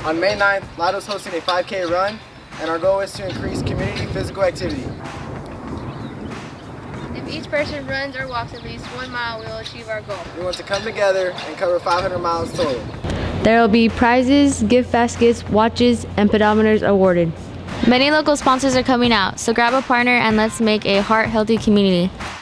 On May 9th, Lytle is hosting a 5K run, and our goal is to increase community physical activity. If each person runs or walks at least 1 mile, we will achieve our goal. We want to come together and cover 500 miles total. There will be prizes, gift baskets, watches, and pedometers awarded. Many local sponsors are coming out, so grab a partner and let's make a heart-healthy community.